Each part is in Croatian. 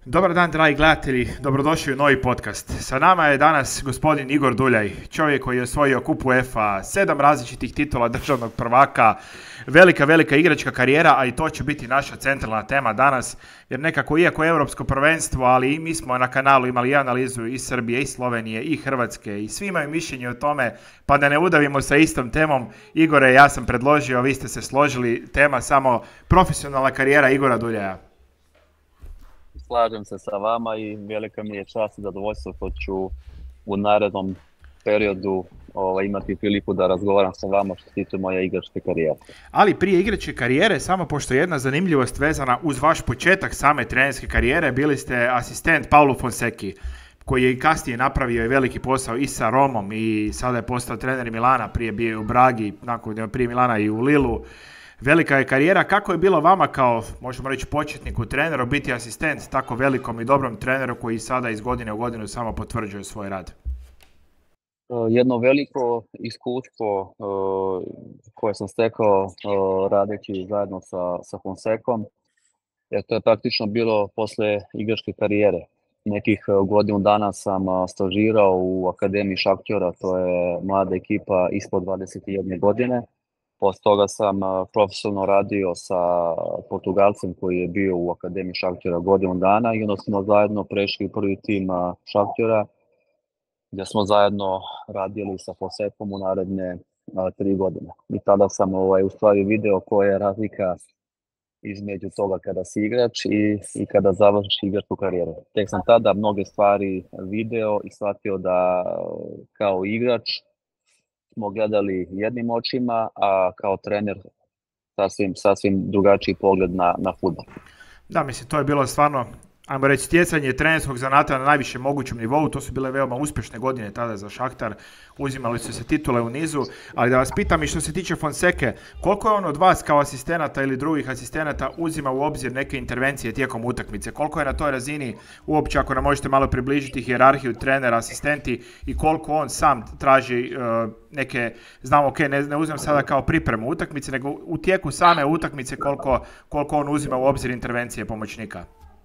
Dobar dan, dragi gledatelji, dobrodošli u novi podcast. Sa nama je danas gospodin Igor Duljaj, čovjek koji je osvojio kup UEFA, 7 različitih titula državnog prvaka, velika igračka karijera, a i to će biti naša centralna tema danas, jer nekako iako je europsko prvenstvo, ali i mi smo na kanalu imali i analizu i Srbije, i Slovenije, i Hrvatske, i svi imaju mišljenje o tome, pa da ne udavimo sa istom temom. Igore, ja sam predložio, vi ste se složili, tema samo profesionalna karijera Igora Duljaja. Slažem se sa vama i velika mi je čast i zadovoljstvo što ću u narednom periodu imati priliku da razgovaram sa vama što se tiče moje igračke karijere. Ali prije igračke karijere, samo pošto je jedna zanimljivost vezana uz vaš početak same trenerske karijere, bili ste asistent Paulu Fonseki, koji je i kasnije napravio i veliki posao i sa Romom i sada je postao trener Milana, prije bio je u Bragi, nakon prije Milana i u Lilu. Velika je karijera. Kako je bilo vama kao, možemo reći, početniku treneru biti asistent tako velikom i dobrom treneru koji sada iz godine u godinu samo potvrđuje svoj rad? Jedno veliko iskustvo koje sam stekao radeći zajedno sa Fonsekom, jer to je praktično bilo posle igračke karijere. Nekih godinu dana sam stažirao u Akademiji Šaktjora, to je mlada ekipa ispod 21 godine. Posle toga sam profesionalno radio sa Portugalcem koji je bio u Akademiji Šaktjora godinu dana i onda smo zajedno prešli u prvi tim Šaktjora, gdje smo zajedno radili sa Fonsekom u naredne 3 godine. I tada sam u stvari video koja je razlika između toga kada si igrač i kada završiš igračku karijeru. Tek sam tada mnoge stvari video i shvatio da kao igrač smo gledali jednim očima, a kao trener sasvim drugačiji pogled na fudbal. Da, mislim, to je bilo stvarno, ajmo reći, stjecanje trenerskog zanata na najvišem mogućem nivou. To su bile veoma uspješne godine tada za Šahtar, uzimali su se titule u nizu, ali da vas pitam i što se tiče Fonseke, koliko je on od vas kao asistenata ili drugih asistenata uzima u obzir neke intervencije tijekom utakmice? Koliko je na toj razini, uopće ako nam možete malo približiti hijerarhiju trenera, asistenti, i koliko on sam traži neke, znam, ok, ne uzmem sada kao pripremu utakmice, nego u tijeku same utakmice koliko on uzima u obzir intervencije pomoćnika?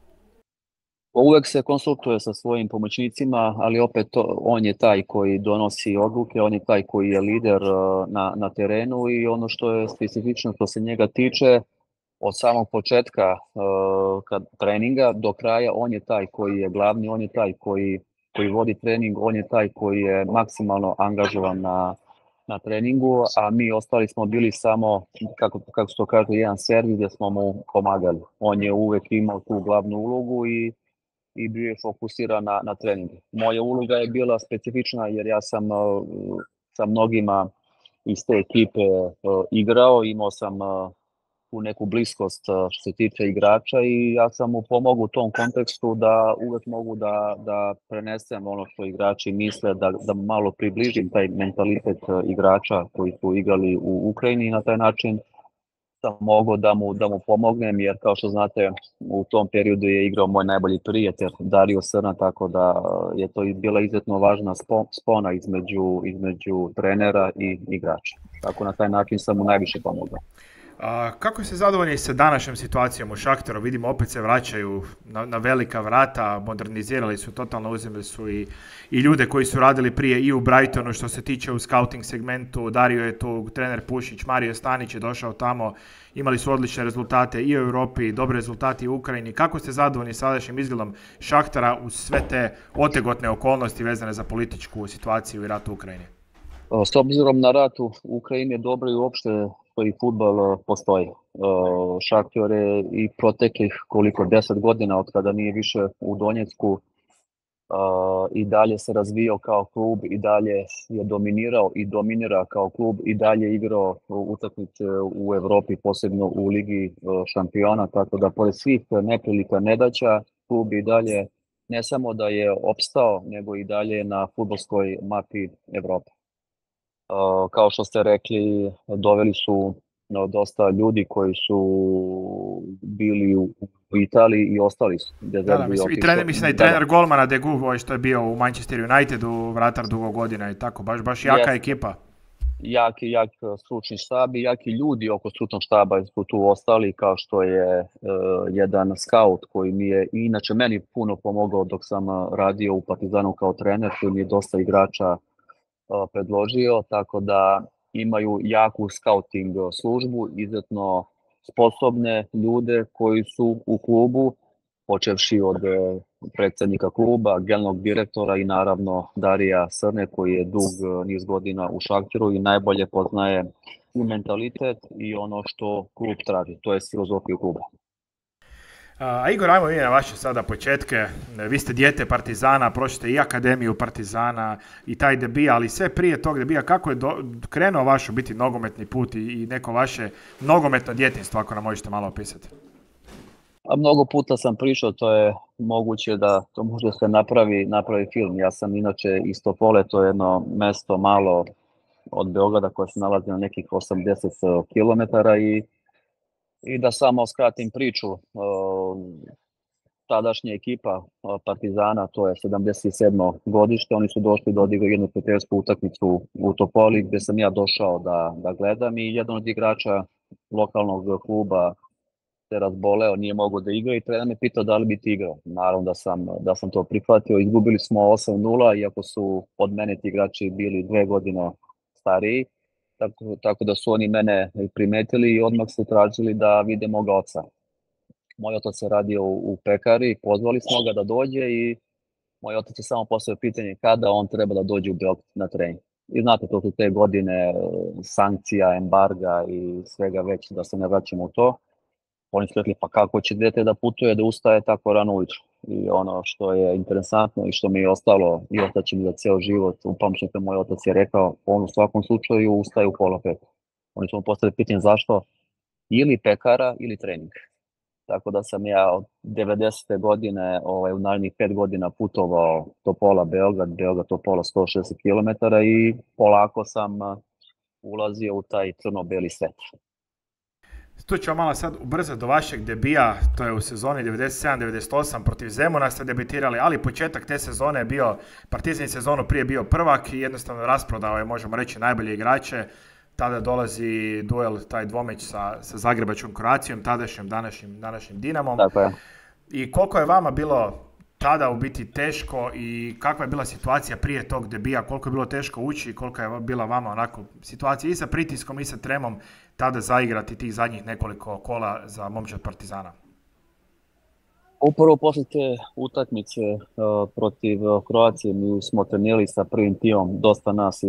Uvek se konsultuje sa svojim pomoćnicima, ali opet on je taj koji donosi odluke, on je taj koji je lider na terenu i ono što je specifično što se njega tiče, od samog početka treninga do kraja, on je taj koji je glavni, on je taj koji vodi trening, on je taj koji je maksimalno angažovan na treningu, a mi ostali smo bili samo, kako se to kaže, jedan servis gdje smo mu pomagali. On je uvek imao tu glavnu ulogu i bio je fokusiran na treningu. Moja uloga je bila specifična jer ja sam sa mnogima iz te ekipe igrao, imao sam tu neku bliskost što se tiče igrača i ja sam mu pomogao u tom kontekstu da uvek mogu da prenesem ono što igrači misle, da malo približim taj mentalitet igrača koji su igrali u Ukrajini i na taj način sam mogao da mu pomognem, jer kao što znate u tom periodu je igrao moj najbolji prijatelj Dario Srna, tako da je to bila izuzetno važna spona između trenera i igrača. Tako na taj način sam mu najviše pomogao. Kako ste zadovoljni sa današnjom situacijom u Šahtaru? Vidimo, opet se vraćaju na velika vrata, modernizirali su, totalno uzeli su i ljude koji su radili prije i u Brightonu što se tiče u scouting segmentu. Dario je tu, trener Pušić, Mario Stanić je došao tamo, imali su odlične rezultate i u Europi, dobre rezultate i u Ukrajini. Kako ste zadovoljni sadašnjim izgledom Šahtara uz sve te otegotne okolnosti vezane za političku situaciju i rat u Ukrajini? S obzirom na rat u Ukrajini je dobro i uopšte što i fudbal postoji. Šahtjor je i proteklih 10 godina od kada nije više u Donjecku i dalje se razvijao kao klub, i dalje je dominirao i dominira kao klub, i dalje igrao utakmice u Europi, posebno u Ligi šampiona, tako da pored svih neprilika, nedaća, klub i dalje ne samo da je opstao, nego i dalje na fudbalskoj mapi Evrope. Kao što ste rekli, doveli su dosta ljudi koji su bili u Italiji i ostali su. I trener golmana Degu, što je bio u Manchester Unitedu, vratar dugo godina i tako, baš jaka ekipa. jak stručni štab i jaki ljudi oko stručnog štaba su tu ostali, kao što je jedan scout koji mi je inače meni puno pomogao dok sam radio u Partizanu kao trener, koji mi je dosta igrača predložio, tako da imaju jaku scouting službu, izuzetno sposobne ljude koji su u klubu, počevši od predsjednika kluba, generalnog direktora i naravno Darija Srne, koji je dug niz godina u Šaktiru i najbolje poznaje i mentalitet i ono što klub traži, to je filozofiju kluba. A Igor, ajmo vi na vaše sada početke. Vi ste dijete Partizana, prošli ste i akademiju Partizana i taj debi, ali sve prije tog debija, kako je krenuo vaš biti nogometni put i neko vaše nogometno djetinjstvo, ako nam možete malo opisati? A mnogo puta sam pričao, to je moguće da to može se napravi film. Ja sam inače iz Topole, to je jedno mesto malo od Beograda koje se nalazi na nekih 80 km i da samo skratim priču, tadašnja ekipa Partizana, to je 77. godište, oni su došli da odigraju jednu prijateljsku utakmicu u Topoli gdje sam ja došao da gledam i jedan od igrača lokalnog kluba se razboleo, nije mogao da igra i trener me pitao da li bi ti igrao. Naravno da sam to prihvatio, izgubili smo 8-0, iako su od mene ti igrači bili 2 godine stariji, tako da su oni mene primetili i odmah su tražili da vide moga oca. Moj otac se radio u pekari, pozvali smo ga da dođe i moj otac je samo postavio pitanje kada on treba da dođe u Beograd na trening. I znate, to su te godine sankcija, embarga i svega već, da se ne vraćamo u to. Oni su rekli, pa kako će dete da putuje, da ustaje tako rano ujutro. I ono što je interesantno i što mi je ostalo i ostaće mi za ceo život, upamćen kad moj otac je rekao, on u svakom slučaju ustaje u 4:30. Oni su mu postavili pitanje zašto, ili pekara ili trening. Tako da sam ja od 90. godine u narednih 5 godina putovao Topola, Beograd, Topola 160 km i polako sam ulazio u taj crno-beli svet. Tu ćemo malo sad ubrzati do vašeg debija, to je u sezoni 97-98 protiv Zemuna ste debitirali, ali početak te sezone je bio, Partizan sezonu prije bio prvak i jednostavno rasprodao je, možemo reći, najbolje igrače. Tada dolazi duel, taj dvomeć sa Zagrebačkom Croacijom, tadašnjim, današnjim Dinamom. Tako je. I koliko je vama bilo tada u biti teško i kakva je bila situacija prije tog debija, koliko je bilo teško ući i koliko je bila vama onako situacija i sa pritiskom i sa tremom tada zaigrati tih zadnjih nekoliko kola za momčad Partizana? Upravo posle te utakmice protiv Kroacije mi smo trenirali sa prvim timom dosta nas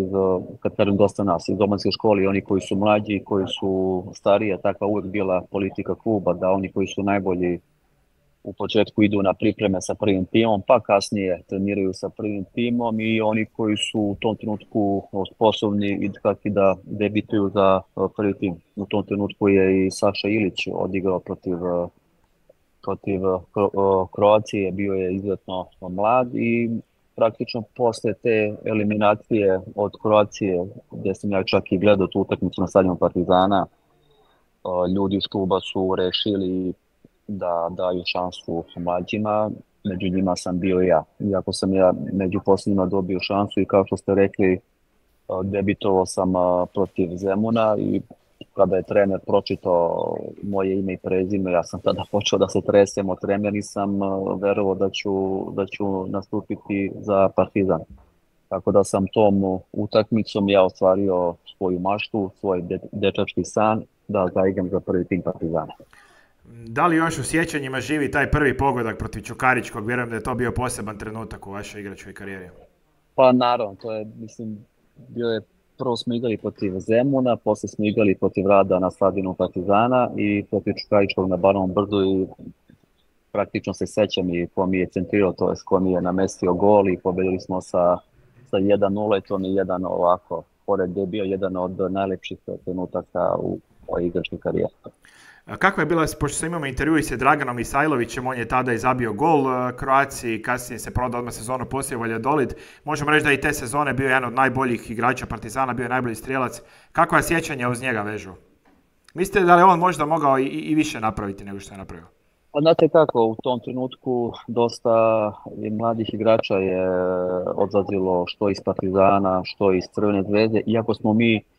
iz domaćske škole i oni koji su mlađi i koji su stariji, takva uvek bila politika kluba da oni koji su najbolji u početku idu na pripreme sa prvim timom, pa kasnije treniraju sa prvim timom i oni koji su u tom trenutku sposobni i da debituju za prvi tim. U tom trenutku je i Saša Ilić odigrao protiv Kroacije, bio je izuzetno mlad i praktično posle te eliminacije od Kroacije, gdje sam ja čak i gledao tu utakmicu na stadionu Partizana, ljudi iz kluba su rešili da daju šansu mlađima, među njima sam bio ja. Iako sam ja među posljednjima dobio šansu i kao što ste rekli, debitovao sam protiv Zemuna i kada je trener pročitao moje ime i prezime, ja sam tada počeo da se tresem od treme, nisam verovao da ću nastupiti za Partizan. Tako da sam tom utakmicom ja ostvario svoju maštu, svoj dečački san da zaigram za prvi tim Partizana. Da li još u sjećanjima živi taj prvi pogodak protiv Čukaričkog? Vjerujem da je to bio poseban trenutak u vašoj igračkoj karijeri. Pa naravno, to je, bio je, prvo smo igrali protiv Zemuna, posle smo igrali protiv Rada na stadionu Partizana i protiv Čukaričkog na Banovom Brdu i praktično se sećam i ko mi je centrirao, to je ko mi je namestio gol i pobedili smo sa 1-0 i to mi je jedan ovako, pored gdje je bio jedan od najlepših trenutaka u mojoj igračkoj karijeri. Kakva je bila, pošto sam imao intervju i sa Draganom Isajlovićem, on je tada i zabio gol Kroaciji, kasnije se prodao odmah sezonu poslije Valladolid. Možemo reći da i te sezone bio jedan od najboljih igrača Partizana, bio je najbolji strijelac. Kakva je sjećanja uz njega vežu? Mislite da li on možda mogao i više napraviti nego što je napravio? Pa znate kako, u tom trenutku dosta mladih igrača je odlazilo što iz Partizana, što iz Crvene zvezde, iako smo mi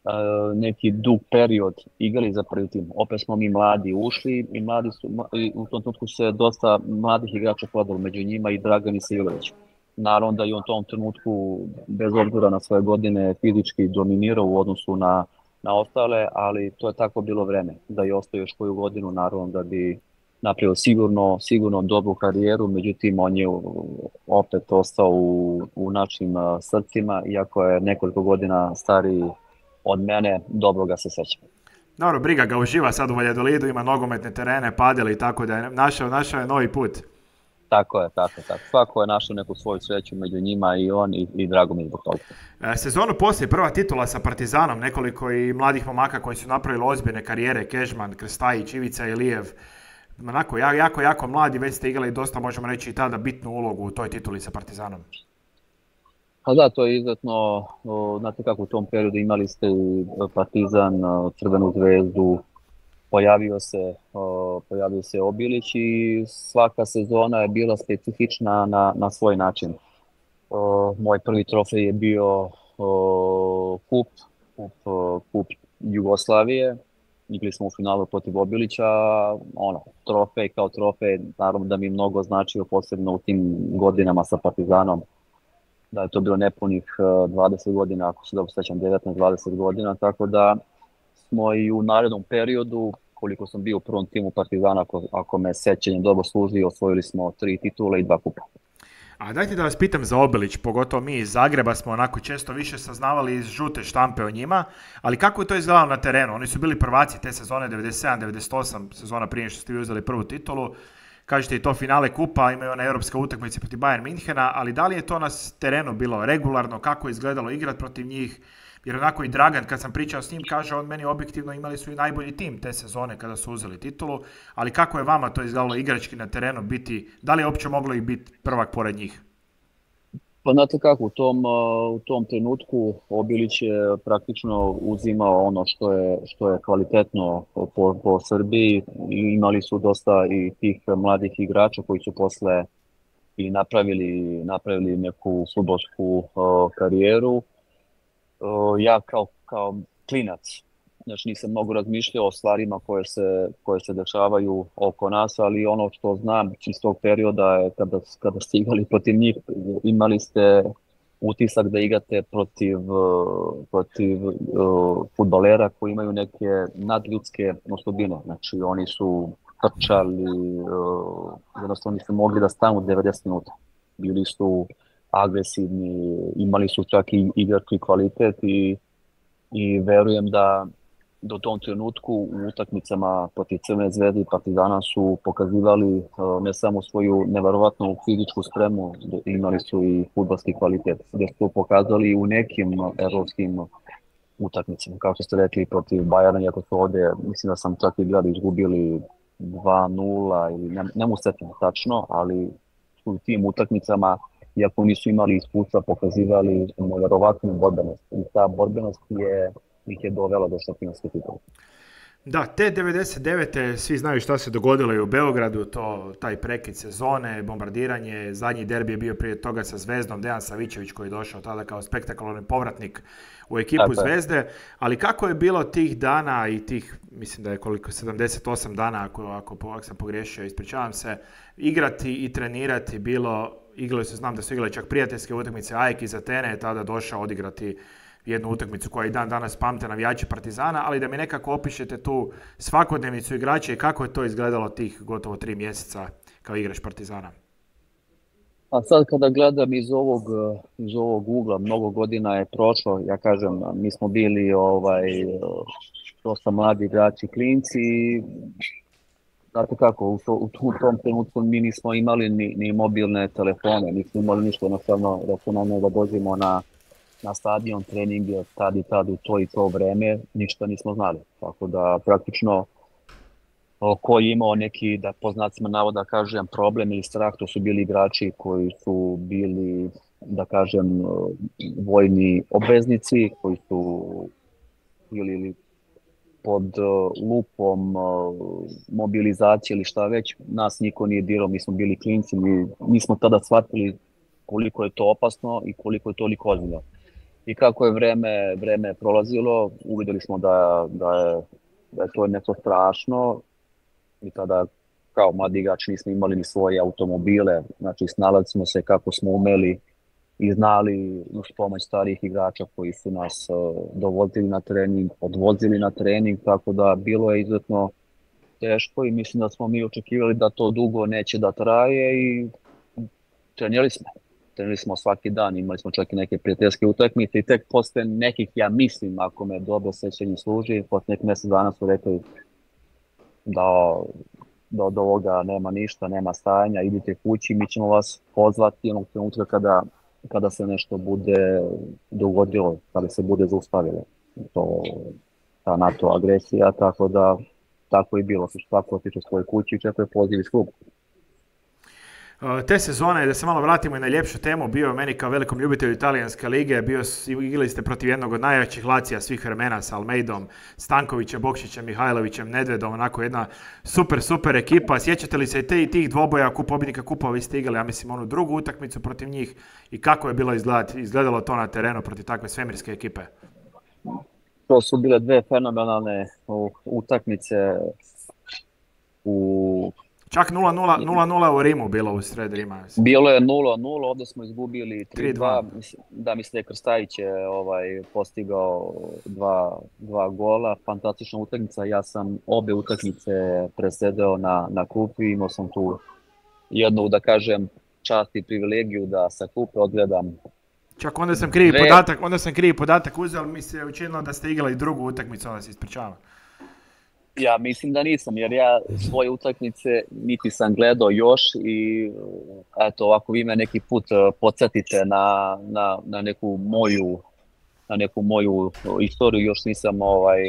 neki dug period igrali za prvi tim. Opet smo mi mladi ušli i mladi su, i u tom trenutku se dosta mladih igrača prodalo, među njima i Dragan Isilović. Naravno da je u tom trenutku, bez obzira na svoje godine, fizički dominirao u odnosu na ostale, ali to je tako bilo vreme. Da je ostao još koju godinu, naravno da bi napravio sigurno dobru karijeru, međutim on je opet ostao u našim srcima, iako je nekoliko godina stariji od mene, dobro ga se sećam. Dobro, briga ga uživa sad u Valjadolidu, ima nogometne terene, padeli i tako da je našao je novi put. Tako je. Svako je našao neku svoju sreću među njima i on i drago mi je zbog toga. Sezonu poslije, prva titula sa Partizanom, nekoliko i mladih momaka koji su napravili ozbiljne karijere, Kežman, Krstajić, Ivica Ilijev, onako jako mladi, već ste igrali dosta, možemo reći i tada, bitnu ulogu u toj tituli sa Partizanom. Pa da, to je izuzetno, znate kako u tom periodu imali ste i Partizan, Crvenu zvezdu, pojavio se Obilić i svaka sezona je bila specifična na svoj način. Moj prvi trofej je bio kup Jugoslavije. Igrali smo u finalu protiv Obilića, trofej kao trofej, naravno da mi mnogo značio, posebno u tim godinama sa Partizanom, da je to bilo nepunih 20 godina, ako se dobro sećam, 19-20 godina, tako da smo i u narednom periodu, koliko sam bio u prvom timu Partizana, ako me sećanje dobro služi, osvojili smo 3 titule i 2 kupa. A dajte da vas pitam za Obilić, pogotovo mi iz Zagreba smo onako često više saznavali iz žute štampe o njima, ali kako je to izgledalo na terenu? Oni su bili prvaci te sezone 97-98, sezona prije što ste vi uzeli prvu titulu. Kažete i to finale kupa, imaju ona europska utakmica protiv Bayern Minhena, ali da li je to na terenu bilo regularno, kako je izgledalo igrat protiv njih? Jer onako i Dragan, kad sam pričao s njim, kaže on meni objektivno imali su i najbolji tim te sezone kada su uzeli titulu, ali kako je vama to izgledalo igrački na terenu biti, da li je uopće moglo i biti prvak pored njih? Pa znate kako, u tom trenutku Obilić je praktično uzimao ono što je kvalitetno po Srbiji i imali su dosta i tih mladih igrača koji su posle i napravili neku fudbalsku karijeru. Ja kao klinac, znači nisam mnogo razmišljao o stvarima koje se dešavaju oko nas, ali ono što znam iz tog perioda je kada ste igrali protiv njih, imali ste utisak da igrate protiv fudbalera koji imaju neke nadljudske osobine. Znači oni su trčali, jednostavno nisu mogli da stanu 90 minuta. Bili su agresivni, imali su čak i igrački kvalitet i verujem da do tom trenutku u utakmicama protiv Crvene zvezde i Partizana su pokazivali ne samo svoju neverovatnu fizičku spremu, imali su i fudbalski kvalitet, gdje su pokazali u nekim evropskim utakmicama, kao što ste rekli protiv Bayerna, iako su ovdje, mislim da sam čak i gledao, izgubili 2-0 ili ne mu setim tačno, ali su u tim utakmicama, iako nisu imali iskustva, pokazivali neverovatnu borbenost. I ta borbenost ih je dovela do šampionske titule. Da, te 99. svi znaju šta se dogodilo i u Beogradu, taj prekid sezone, bombardiranje, zadnji derbi je bio prije toga sa Zvezdom, Dejan Savićević koji je došao tada kao spektakularni povratnik u ekipu Zvezde, ali kako je bilo tih dana i tih, mislim da je koliko, 78 dana, ako sam pogriješio, ispričavam se, igrati i trenirati bilo, znam da su igrali čak prijateljske utakmice, AEK iz Atene je tada došao odigrati jednu utakmicu koja i dan danas pamte navijači Partizana, ali da mi nekako opišete tu svakodnevnicu igrača i kako je to izgledalo tih gotovo 3 mjeseca kao igrač Partizana. A sad kada gledam iz ovog ugla, mnogo godina je prošlo, ja kažem, mi smo bili dosta mladi igrači, klinci, znate kako, u tom trenutku mi nismo imali ni mobilne telefone, nismo imali ništa, jednostavno računamo da dođemo na stadion, trening je tad u to vreme, ništa nismo znali. Tako da praktično ko je imao neki, da po znacima navoda kažem, problem ili strah, to su bili igrači koji su bili, da kažem, vojni obveznici, koji su bili pod lupom mobilizacije ili šta već. Nas niko nije dirao, mi smo bili klinci, mi smo tada shvatili koliko je to opasno i koliko je toliko ozbiljno. I kako je vreme prolazilo, uvidjeli smo da je to nešto strašno i tada kao mladi igrači nismo imali ni svoje automobile, znači snalazili smo se kako smo umeli i znali uz pomoć starih igrača koji su nas dovozili na trening, odvozili na trening, tako da bilo je izuzetno teško i mislim da smo mi očekivali da to dugo neće da traje i trenirali smo. Trenirali smo svaki dan, imali smo čak i neke prijateljske utakmice i tek posle nekih, ja mislim, ako me dobro sećanje služi, posle nekih mjesec dana su rekli da od ovoga nema ništa, nema stajanja, idite kući, mi ćemo vas pozvati onog trenutka kada se nešto bude dogodilo, kada se bude zaustavilo ta NATO agresija, tako da tako i bilo, svako otišao svoje kući i čekao je poziv iz kluba. Te sezone, da se malo vratimo i na ljepšu temu, bio meni kao velikom ljubitelju italijanske lige, igrali ste protiv jednog od najjačih Lacija svih vremena sa Almeidom, Stankovićem, Bokšićem, Mihajlovićem, Nedvedom, onako jedna super ekipa. Sjećate li se i tih dvoboja pobjednika kupa, vi ste igrali, ja mislim, onu drugu utakmicu protiv njih i kako je bilo izgledalo to na terenu protiv takve svemirske ekipe? To su bile dve fenomenalne utakmice u... Čak 0-0 u Rimu bilo u sred Rima. Bilo je 0-0, ovdje smo izgubili 3-2. 3-2. Da, mislim da je Krstajić postigao dva gola. Fantastična utakmica. Ja sam obe utakmice presedeo na klupi. Imao sam tu jednu, da kažem, čast i privilegiju da sa klupe odgledam. Čak onda sam krivi podatak uzeo, ali mi se učinilo da ste igrali drugu utakmicu, onda se ispričavam. Ja mislim da nisam, jer ja svoje utakmice niti sam gledao još i eto, ovako vi me neki put podsjetite na neku moju istoriju, još nisam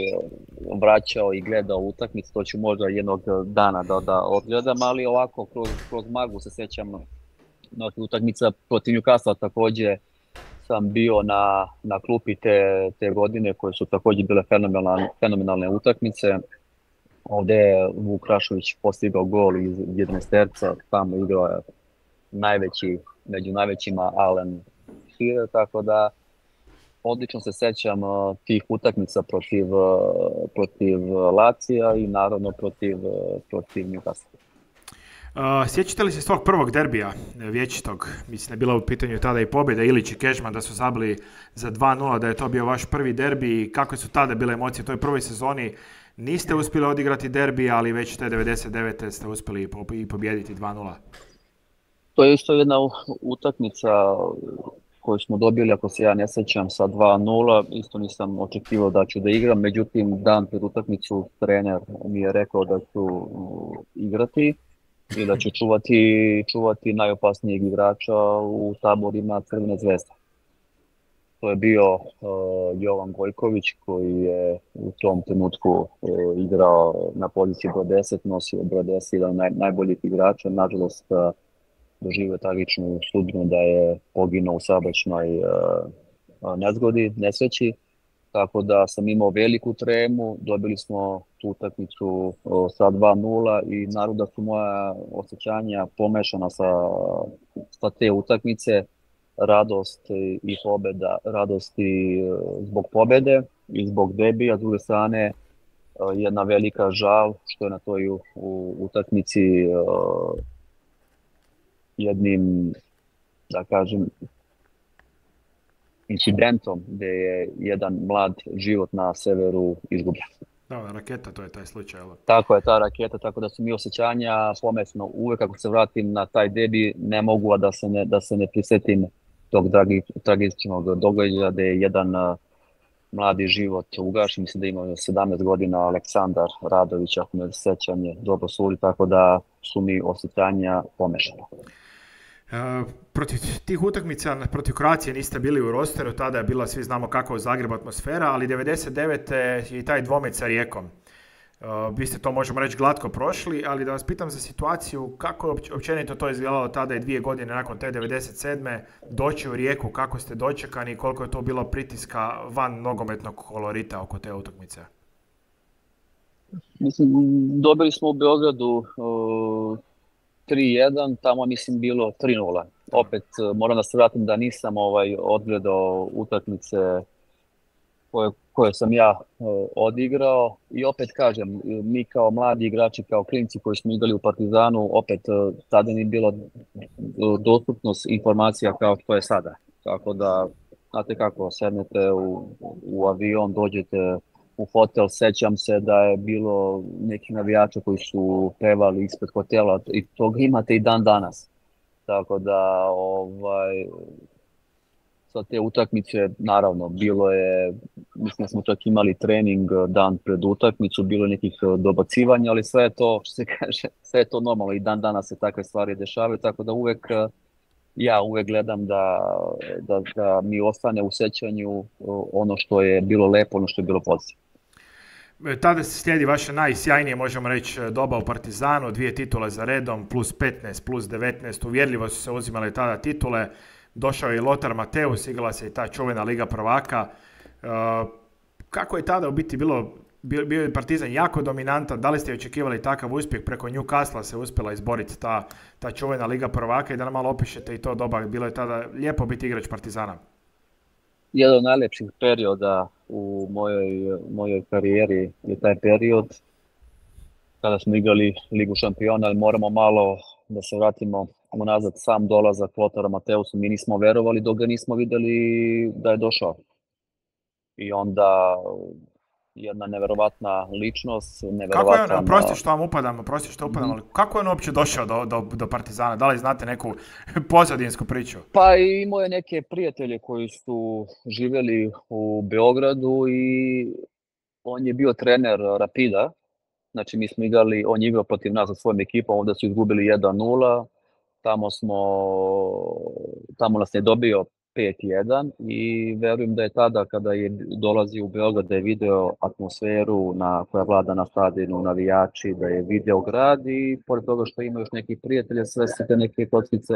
vraćao i gledao utakmice, to ću možda jednog dana da odgledam, ali ovako kroz maglu se sjećam na utakmica protiv Newcastle također sam bio na klupi te godine koje su također bile fenomenalne utakmice. Ovdje je Vuk Rašović postigao gol iz 11-terca, tamo igrao je među najvećima Alan Shearer, tako da odlično se sjećam tih utakmica protiv Lacija i naravno protiv Newcastle. Sjećate li se svog prvog derbija vječitog? Mislim da je bila u pitanju tada i pobjeda Ilić i Kežman, da su zabili za 2-0, da je to bio vaš prvi derbi i kakve su tada bile emocije u toj prvoj sezoni? Niste uspjeli odigrati derbi, ali već te 99. ste uspjeli i pobijediti 2-0. To je isto jedna utakmica koju smo dobili, ako se ja ne sjećam, sa 2-0. Isto nisam očekivao da ću da igram, međutim dan pred utakmicu trener mi je rekao da ću igrati i da ću čuvati najopasnijeg igrača u taborima Crvene zvezde. To je bio Jovan Gojković koji je u tom trenutku igrao na poziciji broj 10, nosio broj 10, jedan od najboljih igrača. Nažalost, doživio tragičnu sudbinu da je poginuo u saobraćajnoj nesreći. Tako da sam imao veliku tremu, dobili smo tu utakmicu sa 2-0 i naravno da su moja osjećanja pomešana sa te utakmice. Radost i pobjeda, radost i zbog pobjede i zbog debija, s druge strane jedna velika žal što je na toj utakmici jednim, da kažem, incidentom gdje je jedan mlad život na severu izgubljen. Da, raketa, to je taj slučaj. Tako je, ta raketa, tako da su mi osjećanja pomesno. Uvijek ako se vratim na taj debi, ne mogu da se ne prisjetim tog tragičnog događaja gdje je jedan mladi život ugašen. Mislim da ima 17 godina Aleksandar Radović, ako me sjećanje dobro suli, tako da su mi osjećanja pomešana. Protiv tih utakmica, protiv Kroacije niste bili u rosteru, tada je bila, svi znamo kako u Zagrebu atmosfera, ali 99. je i taj dvomet sa Rijekom. Vi ste to, možemo reći, glatko prošli, ali da vas pitam za situaciju, kako je općenito to izgledalo tada i 2 godine nakon te 97. doći u Rijeku, kako ste dočekani i koliko je to bilo pritiska van nogometnog kolorita oko te utakmice? Mislim, dobili smo u Beogradu 3-1, tamo mislim bilo 3-0. opet moram da se vratim da nisam odgledao utakmice koje sam ja odigrao i opet kažem, mi kao mladi igrači, kao klinci koji smo igrali u Partizanu, opet tada nije bilo dostupnost informacija kao što je sada. Tako da, znate kako, sednete u avion, dođete u hotel, sećam se da je bilo neki navijača koji su pevali ispred hotela i toga imate i dan danas. Tako da, sa te utakmice, naravno, bilo je, mislim da smo čak imali trening dan pred utakmicu, bilo je nekih dobacivanja, ali sve je to, što se kaže, sve je to normalno i dan danas se takve stvari dešavaju, tako da ja uvek gledam da mi ostane u sećanju ono što je bilo lepo, ono što je bilo pozitivno. Tada se slijedi vaše najsjajnije, možemo reći, doba u Partizanu, 2 titule za redom, plus 15, plus 19, uvjerljivo su se uzimale tada titule. Došao je i Lothar Matthäus, igrala se i ta čuvena Liga prvaka. Kako je tada u biti bio je Partizan jako dominantan, da li ste očekivali takav uspjeh, preko Newcastle se uspjela izboriti ta čuvena Liga prvaka i da nam malo opišete i to doba, bilo je tada lijepo biti igrač Partizana. Jedan od najljepših perioda u mojoj karijeri je taj period kada smo igrali Ligu šampiona, ali moramo malo da se vratimo unazad, sam dolazak Lothara Matthäusa, mi nismo verovali dok ga nismo videli da je došao. I onda jedna neverovatna ličnost, neverovatan... Kako je on, prosti što upadam, ali kako je on uopće došao do Partizana? Da li znate neku pozadinsku priču? Pa imao je neke prijatelje koji su živjeli u Beogradu i on je bio trener Rapida. Znači mi smo igrali, on je igrao protiv nas sa svojom ekipom, ovdje su izgubili 1-0, tamo nas je dobio 5-1 i verujem da je tada kada je dolazio u Beograd da je video atmosferu koja vlada na stadionu, navijači, da je video grad i pored toga što ima još neki prijatelje, sve se te neke kockice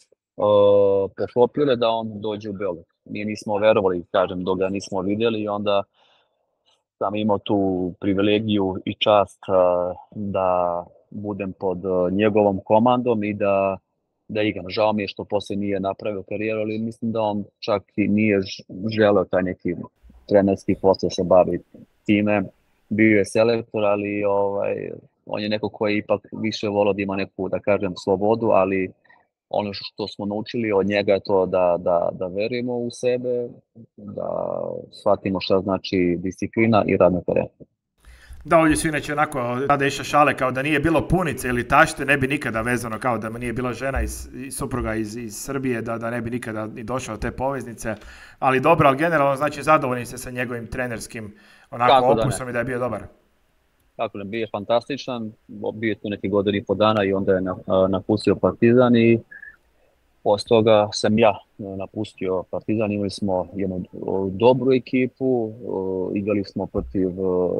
poklopile da on dođe u Beograd. Mi nismo verovali, kažem, dok ga nismo vidjeli i onda sam imao tu privilegiju i čast da budem pod njegovom komandom i da igram. Žao mi je što poslije nije napravio karijeru, ali mislim da on čak i nije želeo taj neki trenerski posao se bavi time. Bio je selektor, ali on je neko koji ipak više volio da ima neku, da kažem, slobodu, ali ono što smo naučili od njega je to da verujemo u sebe, da shvatimo šta znači disciplina i rad na terenu. Da, ovdje su inače onako tada išle šale kao da nije bilo punice ili tašte, ne bi nikada vezano, kao da mu nije bila žena i supruga iz Srbije, da ne bi nikada ni došao do te poveznice. Ali dobro, ali generalno znači zadovoljni ste sa njegovim trenerskim opusom i da je bio dobar. Tako da, bio je fantastičan, bio je tu neki godin i po dana i onda je napustio Partizan i posle toga sam ja napustio Partizan, imali smo jednu dobru ekipu, igrali smo protiv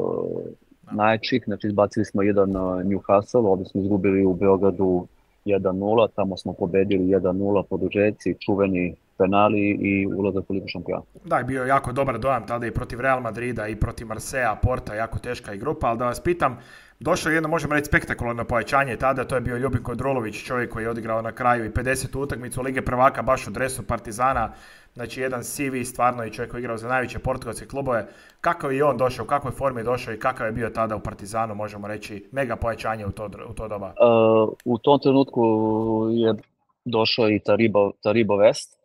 najčih, znači izbacili smo jedan Newcastle, ovdje smo izgubili u Beogradu 1-0, tamo smo pobedili 1-0 produžeci, čuveni penali i ulazak u Ligu šampiona. Da, bio je jako dobar dojam tada i protiv Real Madrida i protiv Marseja, Porta, jako teška i grupa, ali da vas pitam, došlo je jedno, možemo reći, spektakularno pojačanje tada, to je bio Ljubinko Drulović, čovjek koji je odigrao na kraju i 50. utakmicu Lige prvaka baš u dresu Partizana, znači jedan CV stvarno i čovjek koji je igrao za najveće portugalske klubove. Kako je on došao, u kakvoj formi je došao i kakav je bio tada u Partizanu, možemo reći, mega pojačanje u to doba? U tom trenutku je došao i Taribo West.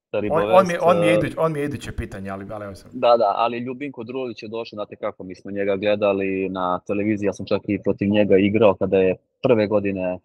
On mi je iduće pitanje, ali evo sam. Da, ali Ljubinko Drulović je došao, znate kako, mi smo njega gledali na televiziji, ja sam čak i protiv njega igrao kada je prve godine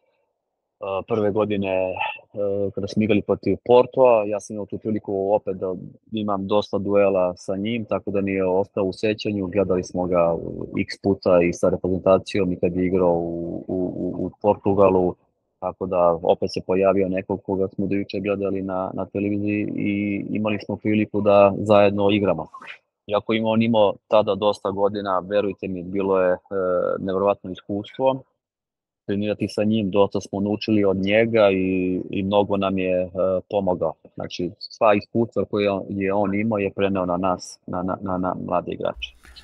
kada smo igrali protiv Portoa, ja sam imao tu priliku opet da imam dosta duela sa njim, tako da mi je ostao u sećanju, gledali smo ga x puta i sa reprezentacijom i kad je igrao u Portugalu, tako da opet se pojavio nekog koga smo do juče gledali na televiziji i imali smo priliku da zajedno igramo. Iako on imao tada dosta godina, verujte mi, bilo je nevjerovatno iskustvo. Trenirati sa njim, dosta smo naučili od njega i mnogo nam je pomogao. Znači, sva iskustva koje je on imao je preneo na nas, na mlade igrače.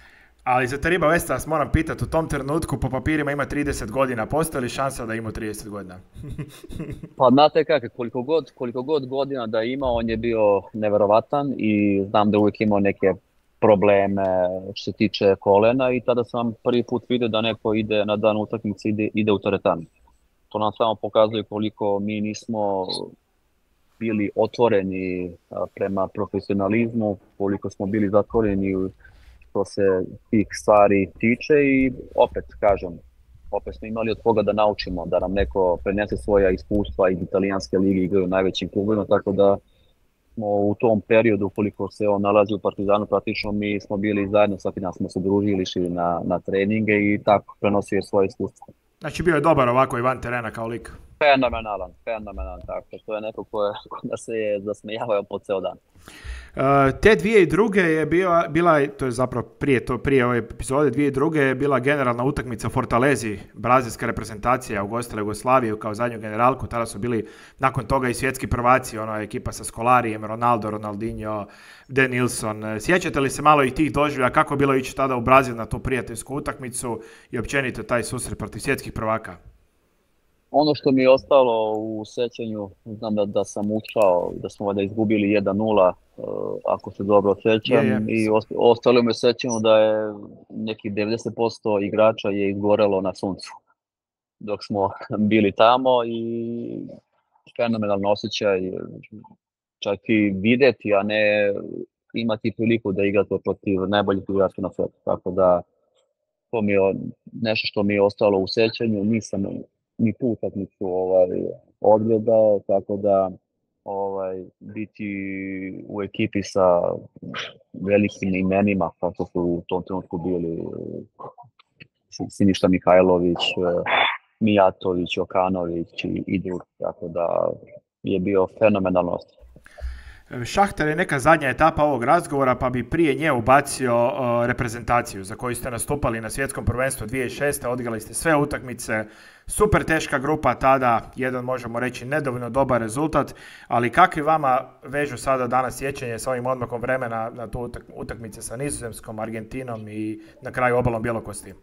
Ali za Teriba Westa vas moram pitati, u tom trenutku po papirima ima 30 godina, postoji li šansa da ima 30 godina? Pa znate kako, koliko god godina da ima, on je bio neverovatan i znam da uvijek imao neke probleme što se tiče kolena i tada sam prvi put vidio da neko ide na dan utakmice, ide u teretanu. To nam samo pokazuje koliko mi nismo bili otvoreni prema profesionalizmu, koliko smo bili zatvoreni što se tih stvari tiče i opet kažem, opet smo imali od koga da naučimo, da nam neko prenese svoja iskustva iz italijanske lige, igraju u najvećim klubima, tako da smo u tom periodu, koliko se on nalazi u Partizanu, praktično mi smo bili zajedno, svaki dan smo se družili, išli na treninge i tako prenosio je svoje iskustvo. Znači bio je dobar ovako i van terena kao lik. Fenomenalan, tako. To je neko ko da se je zasmijavao po ceo dan. Te 2002. je bila, to je zapravo prije ove epizode, 2002. je bila generalna utakmica Fortalezi, brazilska reprezentacija ugostila Jugoslaviju kao zadnju generalku, tada su bili nakon toga i svjetski prvaci, ona ekipa sa Scolarijem, Ronaldo, Ronaldinho, De Nilsson. Sjećate li se malo i tih doživlja, kako je bilo ići tada u Brazil na tu prijateljsku utakmicu i općenito taj susret protiv svjetskih prvaka? Ono što mi je ostalo u sećanju, znam da sam učao, da smo valjda izgubili 1:0, ako se dobro sećam, i ostalo mi je sećanju da je nekih 90% igrača je izgorelo na suncu dok smo bili tamo i fenomenalno osjećaj, čak i vidjeti, a ne imati priliku da igrate protiv najboljih igrača na svijetu. Tako da to mi je nešto što mi je ostalo u sećanju, nisam ni tu utakmicu odgledao, tako da biti u ekipi sa velikim imenima, kao što su u tom trenutku bili Siniša Mihajlović, Mijatović, Okanović i drugi, tako da je bio fenomenalno osjećaj. Šahtar je neka zadnja etapa ovog razgovora, pa bi prije nje ubacio reprezentaciju za koju ste nastupali na svjetskom prvenstvu 2006. Odigrali ste sve utakmice, super teška grupa tada, jedan možemo reći nedovoljno dobar rezultat, ali kakvi vama vežu sada danas sjećanje s ovim odmakom vremena na tu utakmice sa Nizozemskom, Argentinom i na kraju obalom Bjelokosti?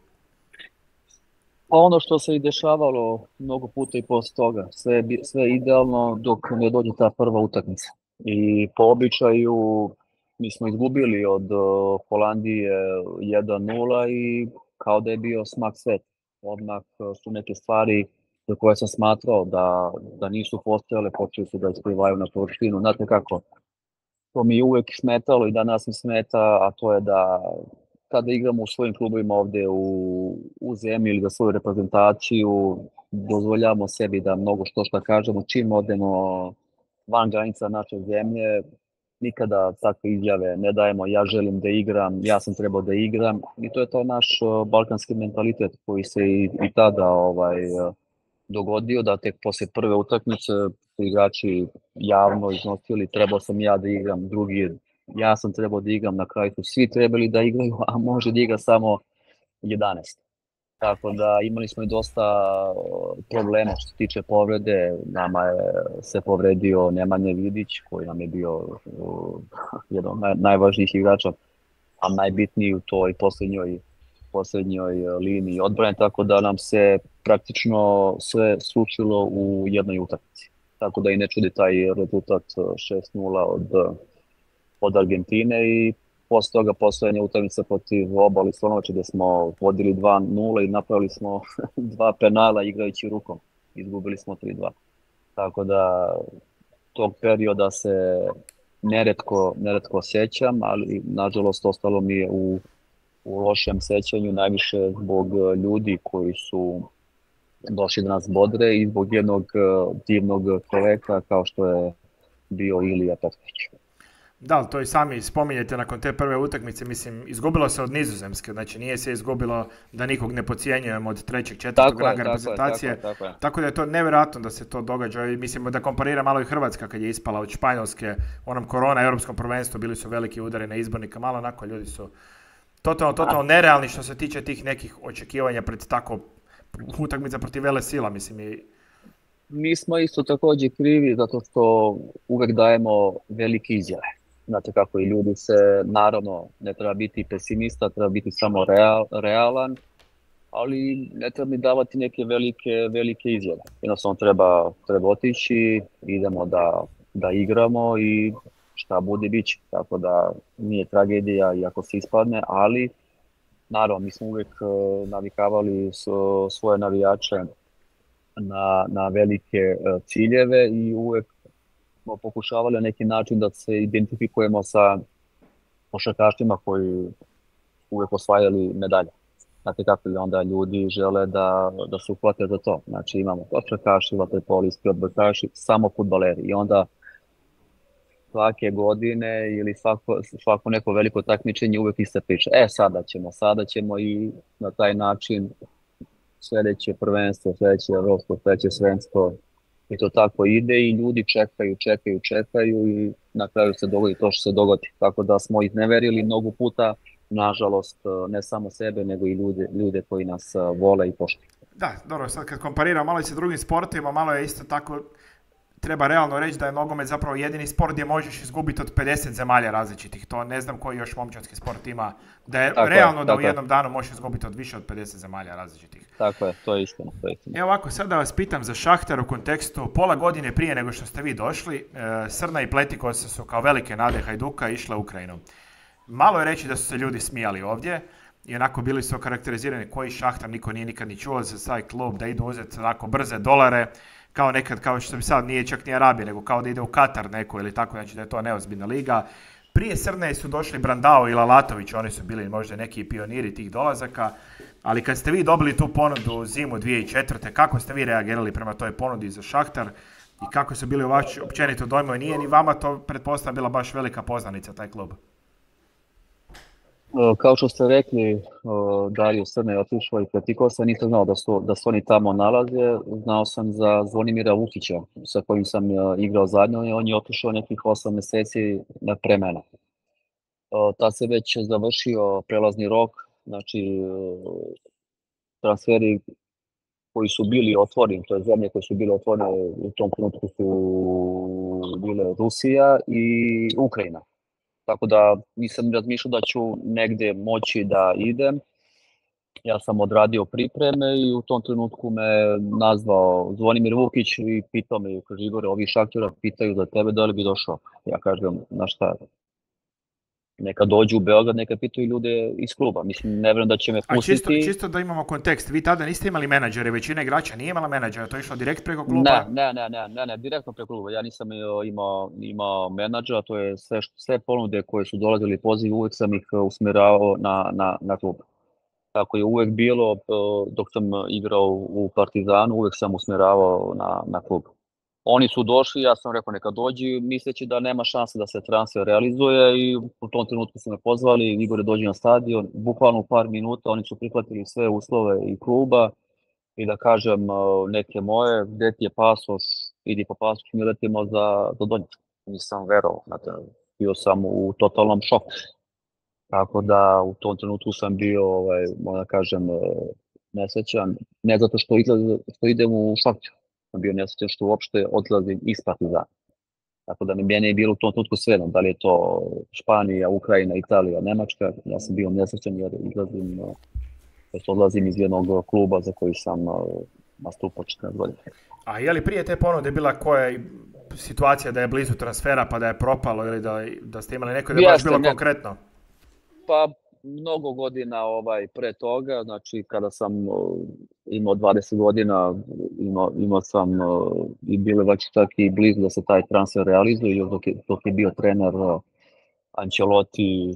Pa ono što se i dešavalo mnogo puta i poslije toga, sve idealno dok ne dođe ta prva utakmica. I po običaju mi smo izgubili od Holandije 1:0 i kao da je bio smak sveta. Odmah su neke stvari za koje sam smatrao da nisu postojale, počeli su da isplivaju na površinu. Znate kako, to mi je uvijek smetalo i danas mi smeta, a to je da kada igramo u svojim klubovima ovdje u zemlji ili za svoju reprezentaciju, dozvoljavamo sebi da mnogo što kažemo, čim odemo van granica naše zemlje, nikada takve izjave ne dajemo, ja želim da igram, ja sam trebao da igram, i to je to naš balkanski mentalitet koji se i tada dogodio, da tek poslije prve utakmice su igrači javno iznosili, trebao sam ja da igram, drugi ja sam trebao da igram, na kraju su svi trebali da igraju, a može da igra samo 11. Tako da imali smo i dosta problema što se tiče povrede. Nama je se povredio Nemanja Vidić, koji nam je bio jedan od najvažnijih igrača, a najbitniji u toj posljednjoj liniji odbrane, tako da nam se praktično sve srušilo u jednoj utakmici. Tako da i ne čudi taj rezultat 6:0 od Argentine i posle toga posljednja utakmica protiv Obale Slonovače gdje smo vodili 2:0 i napravili smo 2 penala igrajući rukom. Izgubili smo 3:2. Tako da tog perioda se neretko sjećam, ali nažalost ostalo mi je u lošem sjećanju, najviše zbog ljudi koji su došli da nas bodre i zbog jednog divnog čoveka kao što je bio Ilija Petković. Da, to i sami spominjete nakon te prve utakmice, mislim, izgubilo se od Nizozemske, znači nije se izgubilo da nikog ne podcjenjujemo od 3., 4. ranga reprezentacije, tako da je to nevjerojatno da se to događa i mislimo da komparira malo i Hrvatska kad je ispala od Španjolske u onom korona europskom prvenstvu, bili su veliki udari na izbornika, malo onako ljudi su totalno nerealni što se tiče tih nekih očekivanja pred tako utakmica protiv vele sila, mislim i... Mi smo isto također krivi zato što uvek dajemo velike izjave. Znate kako i ljudi se, naravno, ne treba biti pesimista, treba biti samo realan, ali ne treba ni davati neke velike izjave. Jednostavno treba otići, idemo da igramo i šta bude bit će. Tako da nije tragedija i ako se ispadne, ali naravno mi smo uvijek navikavali svoje navijače na velike ciljeve i uvijek smo pokušavali na neki način da se identifikujemo sa košarkašima koji uvijek osvajali medalje. Znate kako li onda ljudi žele da se uhvate za to. Znači imamo košarkaši, vaterpolisti, odbojkaši, samo fudbaleri. I onda svake godine ili svako neko veliko takmičenje uvijek ista priča. Sada ćemo i na taj način sljedeće prvenstvo, sljedeće evropsko, sljedeće svenstvo. I to tako ide i ljudi čekaju i na kraju se dogodi to što se dogodi. Tako da smo izneverili mnogo puta, nažalost, ne samo sebe, nego i ljude koji nas vole i poštuju. Da, dobro, sad kad kompariramo malo i sa drugim sportovima, malo je isto tako, treba realno reći da je nogomet zapravo jedini sport gdje možeš izgubiti od 50 zemalja različitih. To ne znam koji još momčadski sport ima, da je realno da u jednom danu možeš izgubiti od više od 50 zemalja različitih. Tako je, to je istina. Evo ovako, sad da vas pitam za Šahtar u kontekstu pola godine prije nego što ste vi došli, Srna i Pletikos su kao velike nade Hajduka išle u Ukrajinu. Malo je reći da su se ljudi smijali ovdje i onako bili su okarakterizirani koji Šahtar, niko nije nikad ni čuo za taj klub, da idu uzeti onako brze dolare, kao nekad, kao što bi sad nije čak ni Arabija, nego kao da ide u Katar neko ili tako, znači da je to neozbiljna liga. Prije Srne su došli Brandao i Lalatović, oni su bili možda neki pioniri tih dolazaka, ali kad ste vi dobili tu ponudu zimu 2004. Kako ste vi reagirali prema toj ponudi za Šahtar i kako su bili vaši općenito dojmovi? Nije ni vama to, pretpostavljam, bila baš velika poznanica taj klub? Kao što ste rekli, Dario Srna je otišao i Pletikosa, nisam znao da su oni tamo nalaze. Znao sam za Zvonimira Vukića sa kojim sam igrao zajedno i on je otišao nekih 8 mjeseci pre mene. Tad se već završio prelazni rok, znači transferi koji su bili otvoreni, to je zemlje koje su bile otvorene u tom trenutku su bile Rusija i Ukrajina. Tako da nisam razmišljao da ću negdje moći da idem. Ja sam odradio pripreme i u tom trenutku me nazvao Zvonimir Vukić i pitao me, kaže Igore, ovi Šahtara pitaju za tebe da li bi došao. Ja kažem, na šta, neka dođu u Beograd, neka pitaju ljude iz kluba. Mislim, ne vjerujem da će me pustiti. A čisto da imamo kontekst, vi tada niste imali menadžere, većina igrača nije imala menadžera, to je išlo direkt preko kluba? Ne, direktno preko kluba. Ja nisam imao menadžera, to je sve ponude koje su dolazili poziv, uvijek sam ih usmjeravao na klub. Tako je uvijek bilo, dok sam igrao u Partizanu, uvijek sam usmjeravao na klub. Oni su došli, ja sam rekao neka dođi, misleći da nema šanse da se transfer realizuje i u tom trenutku su me pozvali, Igore dođi na stadion, bukvalno u par minuta oni su prihvatili sve uslove i kluba i da kažem neke moje, gdje ti je pasoš, idi po pasoš, mi letimo za Donjicu. Nisam verovao, znate, bio sam u totalnom šoku. Tako da u tom trenutku sam bio, moram da kažem, nesrećan, ne zato što idem u Šakću, sam bio nesrećan što uopšte odlazim iz Partizana. Tako da mene je bilo u tom trenutku svejedno, da li je to Španija, Ukrajina, Italija, Nemačka, ja sam bio nesrećan jer odlazim iz jednog kluba za koji sam nastupao 14 godina. A je li prije te ponude bila koja je situacija da je blizu transfera pa da je propalo ili da ste imali neko da je baš bilo konkretno? Pa mnogo godina pre toga, znači kada sam imao 20 godina, imao sam i bile već čak i blizu da se taj transfer realizuje, još dok je bio trener Ancelotti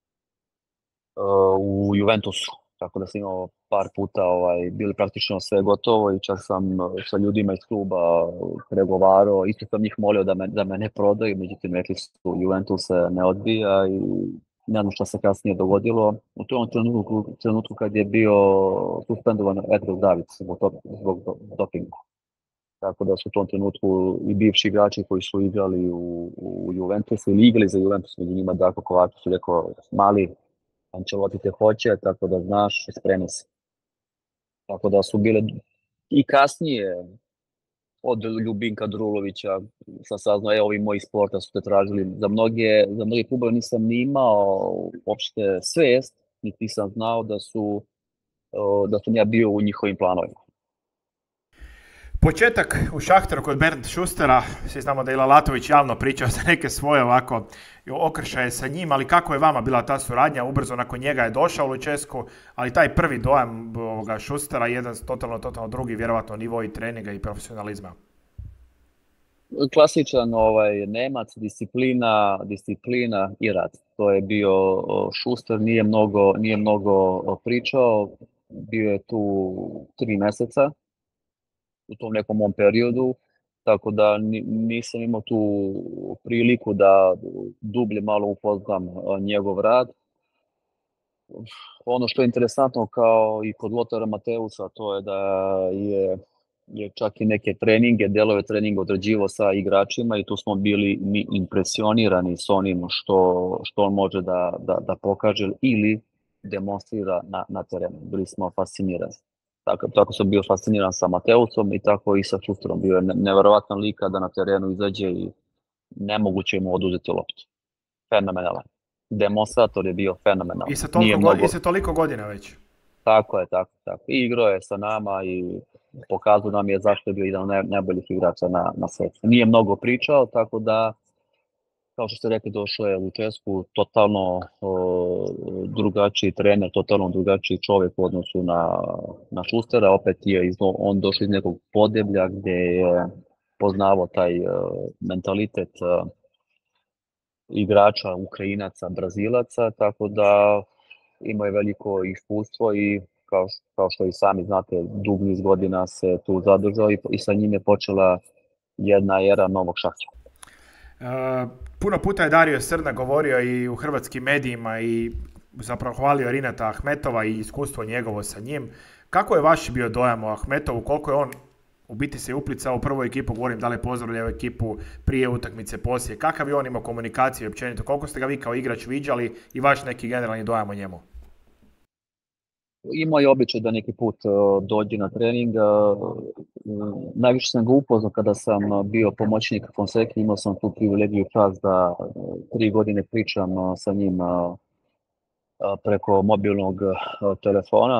u Juventusu. Tako da sam imao par puta, bili praktično sve gotovo i čak sam sa ljudima iz kluba pregovarao, isto sam njih molio da me ne prodaju, međutim rekli su Juventus se ne odbija i ne znam šta se kasnije dogodilo. U tom trenutku kad je bio suspendovan Edgar Davids zbog dopinga. Tako da su u tom trenutku i bivši igrači koji su igrali u Juventusu ili igrali za Juventus, među njima Darko Kovačić je rekao, mali, Ancelotti te hoće, tako da znaš, spremi se. Tako da su bile i kasnije od Ljubinka Drulovića sam saznao, ovi moji sporta su te tražili. Za mnoge klubove nisam ni imao uopšte svest, niti sam znao da sam ja bio u njihovim planovima. Početak u Šahtaru kod Bernd Schustera, svi znamo da je Lalatović javno pričao za neke svoje ovako okršaje sa njim, ali kako je vama bila ta suradnja? Ubrzo nakon njega je došao u Lučesku, ali taj prvi dojam ovoga Schustera, jedan totalno drugi, vjerovatno nivo i treninga i profesionalizma. Klasičan Nemac, disciplina i rad. To je bio Schuster, nije mnogo pričao, bio je tu 3 meseca u tom nekom mom periodu, tako da nisam imao tu priliku da dublje malo upoznam njegov rad. Ono što je interesantno kao i kod Lotara Mateusa, to je da je čak i neke delove treninga odrađivao sa igračima i tu smo bili mi impresionirani s onim što on može da pokaže ili demonstrira na terenu. Bili smo fascinirani. Tako sam bio fasciniran sa Mateusom i tako i sa Schusterom. Bio je neverovatan lik da na terenu izađe i nemoguće mu oduzeti loptu. Fenomenalan. Demonstrator je bio fenomenalan. I sa toliko godina već. Tako je. I igrao je sa nama i pokazao nam je zašto je bio jedan od najboljih igrača na svijetu. Nije mnogo pričao, tako da, kao što ste rekli, došao je Lučesku, totalno drugačiji trener, totalno drugačiji čovjek u odnosu na Schustera. Opet je on došao iz nekog podeblja gdje je poznavao taj mentalitet igrača, Ukrajinaca, Brazilaca, tako da imao je veliko iskustvo i kao što i sami znate, dug niz godina se tu zadržao i sa njim je počela jedna era novog Šahtara. Puno puta je Dario Srna govorio i u hrvatskim medijima i zapravo hvalio Rinata Ahmetova i iskustvo njegovo sa njim. Kako je vaš bio dojam o Ahmetovu? Koliko je on u biti se uplicao u prvu ekipu, govorim da li je pozdravljao ekipu prije utakmice, poslije. Kakav je on imao komunikaciju općenito? Koliko ste ga vi kao igrač viđali i vaš neki generalni dojam o njemu? Imao je običaj da neki put dođe na trening. Najviše sam ga upoznao kada sam bio pomoćnik Fonseca, imao sam tu privilegiju i čast da 3 godine pričam sa njim preko mobilnog telefona.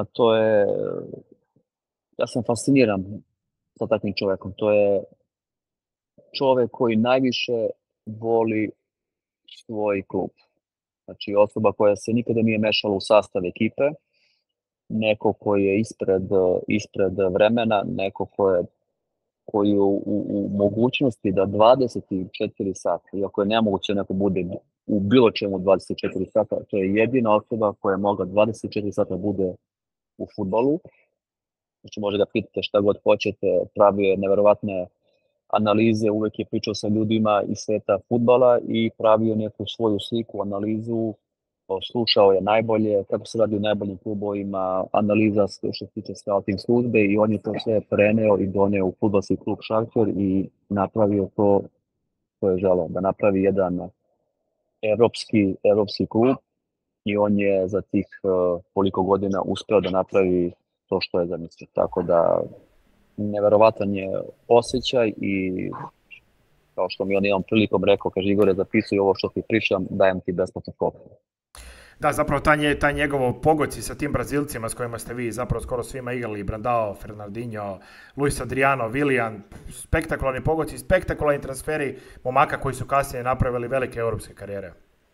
Ja sam fasciniran sa takvim čovjekom. To je čovjek koji najviše voli svoj klub. Znači osoba koja se nikada nije mešala u sastav ekipe, neko koji je ispred vremena, neko koji je u mogućnosti da 24 sata, iako je nemoguće neko bude u bilo čemu 24 sata, to je jedina osoba koja je mogla 24 sata bude u fudbalu. Znači može da pitate šta god hoćete, pravio je neverovatne analize, uvek je pričao sa ljudima iz sveta fudbala i pravio neku svoju sliku, analizu, slušao je najbolje, kako se radi u najboljim klubovima, analiza što se tiče scouting službe i on je to sve preneo i doneo u fudbalski klub Šahtar i napravio to što je želeo, da napravi jedan evropski klub i on je za tih koliko godina uspeo da napravi to što je zamislio. Tako da neverovatan je osjećaj i kao što mi on jednom prilikom rekao, kaže Igore, zapisuj ovo što ti pričam, dajem ti besplatnu kopiju. Da, zapravo taj njegovo pogoci sa tim Brazilcima s kojima ste vi zapravo skoro svima igrali, Brandao, Fernandinho, Luis Adriano, Willian, spektakularni pogoci, spektakularni transferi momaka koji su kasnije napravili velike europske karijere.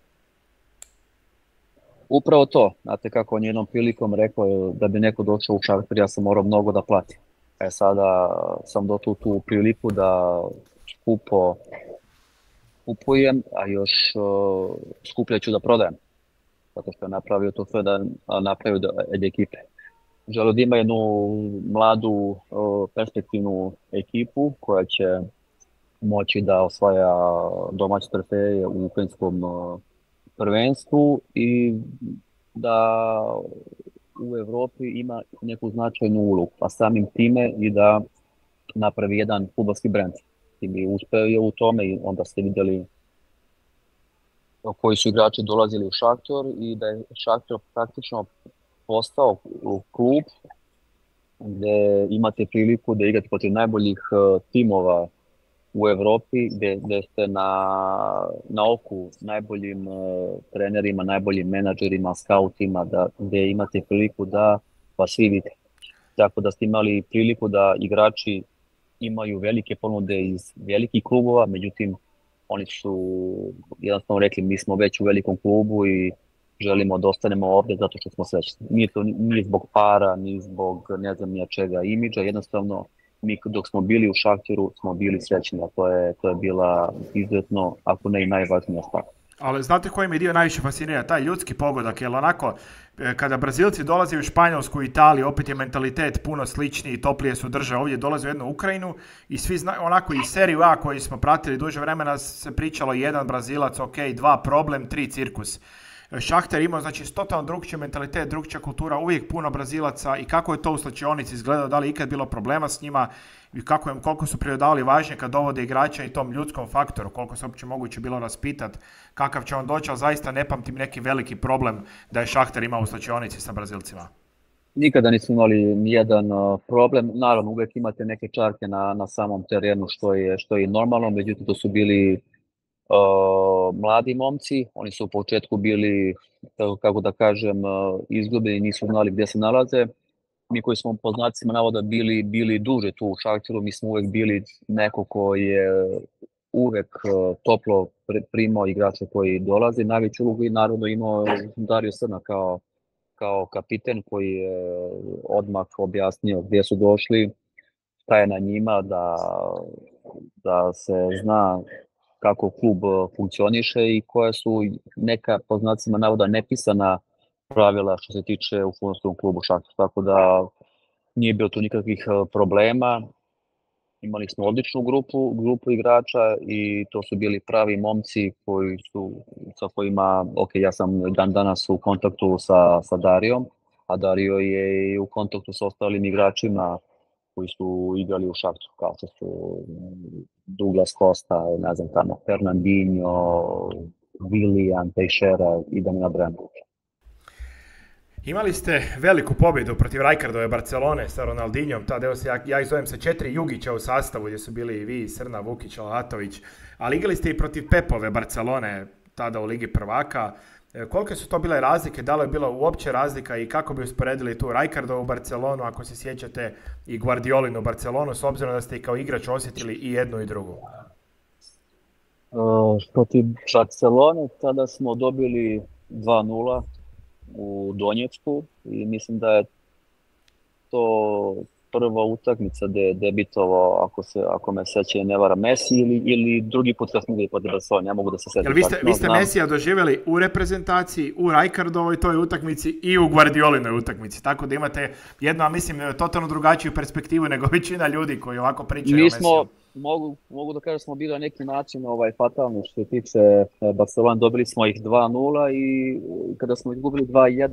Upravo to, znate kako on jednom prilikom rekao da bi neko došao u Šahtar, ja sam morao mnogo da platim. Sada sam došao tu priliku da skupo kupujem, a još skuplje ću da prodajem. Zato što je napravio to sve da napravio od ekipe. Želeo da ima jednu mladu, perspektivnu ekipu koja će moći da osvaja domaće trofeje u ukrajinskom prvenstvu i da u Evropi ima neku značajnu ulogu, a samim time i da napravi jedan fudbalski brend. I bi uspeo u tome i onda ste vidjeli koji su igrači dolazili u Šahtar i da je Šahtar praktično postao klub gdje imate priliku da igrate protiv najboljih timova u Europi, gdje ste na oku najboljim trenerima, najboljim menadžerima, skautima, gdje imate priliku da vas svi vide. Tako da ste imali priliku da igrači imaju velike ponude iz velikih klubova, međutim oni su jednostavno rekli mi smo već u velikom klubu i želimo da ostanemo ovdje zato što smo srećni. Nije to ni zbog para, ni zbog ne znam ja čega imidža, jednostavno mi dok smo bili u Šahtiru smo bili srećni, a to je bila izuzetno, ako ne i najvažnija stvar. Ali znate koji mi dio najviše fascinira? Taj ljudski pogodak, jer onako, kada Brazilci dolaze u Španjolsku i Italiju, opet je mentalitet puno sličniji, toplije su drže, ovdje dolaze u jednu Ukrajinu i svi onako iz seriju A koji smo pratili duže vremena se pričalo jedan Brazilac, ok, dva problem, tri cirkus. Šahter imao znači totalno drugčiji mentalitet, drugčija kultura, uvijek puno Brazilaca i kako je to u slačionici izgledalo, da li je ikad bilo problema s njima i koliko su prirodavali važnje kad dovode igrača i tom ljudskom faktoru, koliko se uopće moguće bilo raspitati kakav će on doći, ali zaista ne pamtim neki veliki problem da je Šahter imao u slačionici sa Brazilcima. Nikada nismo imali nijedan problem, naravno uvijek imate neke čarke na samom terenu što je normalno, međutim to su bili mladi momci, oni su u početku bili, kako da kažem, izgubljeni, nisu znali gdje se nalaze. Mi koji smo po znacima navoda bili duže tu u Šahtiru, mi smo uvijek bili neko ko je uvijek toplo primao igrače koji dolaze. Najveću ulogu i naravno imao Dario Srna kao kapiten koji je odmah objasnio gdje su došli, šta je na njima, da se zna kako klub funkcioniše i koja su neka, po znacima navoda, nepisana pravila što se tiče u fudbalskom klubu Šahter. Tako da nije bilo tu nikakvih problema. Imali smo odličnu grupu igrača i to su bili pravi momci sa kojima, ok, ja sam dan danas u kontaktu sa Darijom, a Dario je u kontaktu sa ostalim igračima koji su igrali u Šahtu, kao što su Douglas Costa, ne znam tamo, Fernandinho, Willian, Teixeira i da ne nabrajam. Imali ste veliku pobjedu protiv Rijkaardove Barcelone sa Ronaldinhom, tada ja ih zovem sa 4 Jugića u sastavu gdje su bili i vi, Srna, Vukić, Alatović, ali igrali ste i protiv Pepove Barcelone, tada u Ligi prvaka. Kolike su to bile razlike, da li je bila uopće razlika i kako bi usporedili tu Rijkaardovu Barcelonu, ako se sjećate, i Guardiolinu Barcelonu, s obzirom da ste i kao igrač osjetili i jednu i drugu? Protiv Barcelone tada smo dobili 2:0 u Donjecku i mislim da je to prva utakmica gdje je debitovao, ako me sećanje ne vara, Messi ili drugi put kad smo igrali protiv Barcelone, ne mogu da se sjetim. Jel vi ste Messija doživjeli u reprezentaciji, u Rijkaardovoj toj utakmici i u Guardiolinoj utakmici, tako da imate jednu, mislim, totalno drugačiju perspektivu nego većina ljudi koji ovako pričaju o Messiju. Mogu da kažem smo bili na neki način fatalni što se tiče Barcelona, dobili smo ih 2:0 i kada smo izgubili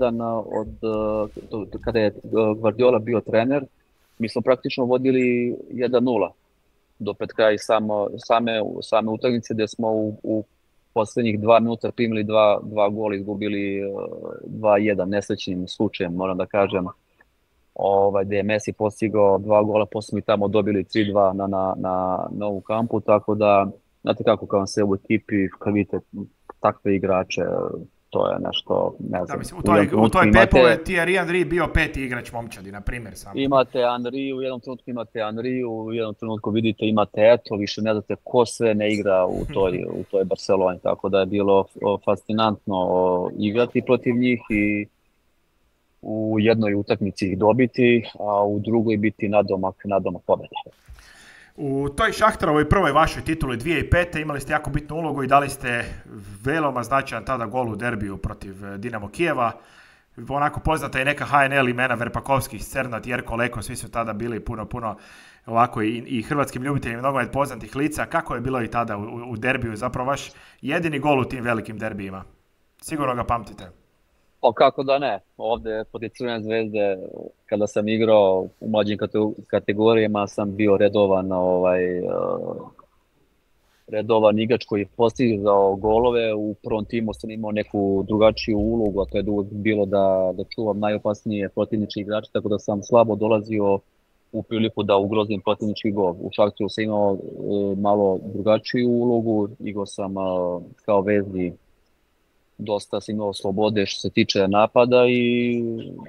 2:1 kada je Guardiola bio trener, mi smo praktično vodili 1:0 do pred kraj same utakmice gdje smo u posljednjih 2 minuta primili dva gola, izgubili 2:1 nesrećnim slučajem, moram da kažem. Gdje je Messi postigao 2 gola, poslije mi tamo dobili 3:2 na novu kampu, tako da, znate kako, kad vam se u ekipi, kad vidite takve igrače, to je nešto, ne znam. U toj Pepove Thierry Henry bio 5. igrač momčadi, na primjer. Imate Henry, u jednom trenutku imate Henry, u jednom trenutku vidite imate Eto, više ne znate ko sve ne igra u toj Barceloni, tako da je bilo fascinantno igrati protiv njih i u jednoj utakmici ih dobiti, a u drugoj biti nadomak pobjede. U toj Šahtarovoj prvoj vašoj tituli 2005. imali ste jako bitnu ulogu i dali ste veoma značajan tada gol u derbiju protiv Dinamo Kijeva. Onako poznata je neka HNL imena Verpakovski, Cernat, Jerko Leko, svi su tada bili puno ovako i hrvatskim ljubiteljima nogomet poznatih lica. Kako je bilo i tada u derbiju, zapravo vaš jedini gol u tim velikim derbijima? Sigurno ga pamtite. O kako da ne, ovdje protiv Crvene zvezde kada sam igrao u mlađim kategorijama sam bio redovan redovan igrač koji je postigao golove. U prvom timu sam imao neku drugačiju ulogu, a to je uvijek bilo da čuvam najopasnije protivničke igrače, tako da sam slabo dolazio u priliku da ugrozim protivnički gol. U Šaktoru sam imao malo drugačiju ulogu, igrao sam kao vezni, dosta sam imao slobode što se tiče napada i